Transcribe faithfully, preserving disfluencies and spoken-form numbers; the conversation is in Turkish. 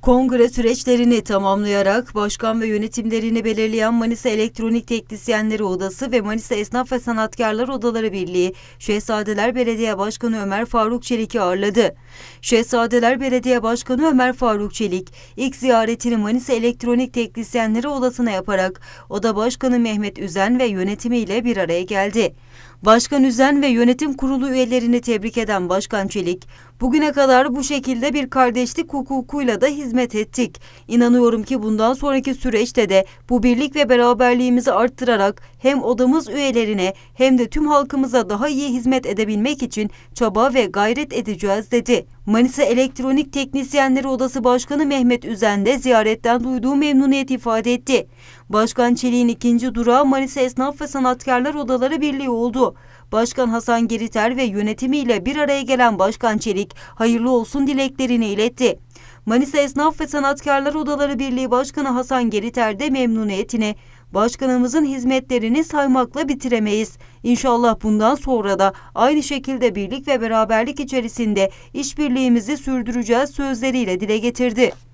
Kongre süreçlerini tamamlayarak başkan ve yönetimlerini belirleyen Manisa Elektronik Teknisyenleri Odası ve Manisa Esnaf ve Sanatkarlar Odaları Birliği, Şehzadeler Belediye Başkanı Ömer Faruk Çelik'i ağırladı. Şehzadeler Belediye Başkanı Ömer Faruk Çelik, ilk ziyaretini Manisa Elektronik Teknisyenleri Odası'na yaparak Oda Başkanı Mehmet Üzen ve yönetimiyle bir araya geldi. Başkan Üzen ve yönetim kurulu üyelerini tebrik eden Başkan Çelik, "Bugüne kadar bu şekilde bir kardeşlik hukukuyla da hizmet ettik. İnanıyorum ki bundan sonraki süreçte de bu birlik ve beraberliğimizi arttırarak hem odamız üyelerine hem de tüm halkımıza daha iyi hizmet edebilmek için çaba ve gayret edeceğiz" dedi. Manisa Elektronik Teknisyenleri Odası Başkanı Mehmet Üzen de ziyaretten duyduğu memnuniyet ifade etti. Başkan Çelik'in ikinci durağı Manisa Esnaf ve Sanatkarlar Odaları Birliği oldu. Başkan Hasan Geriter ve yönetimiyle bir araya gelen Başkan Çelik, hayırlı olsun dileklerini iletti. Manisa Esnaf ve Sanatkarlar Odaları Birliği Başkanı Hasan Geriter de memnuniyetini, "Başkanımızın hizmetlerini saymakla bitiremeyiz. İnşallah bundan sonra da aynı şekilde birlik ve beraberlik içerisinde işbirliğimizi sürdüreceğiz" sözleriyle dile getirdi.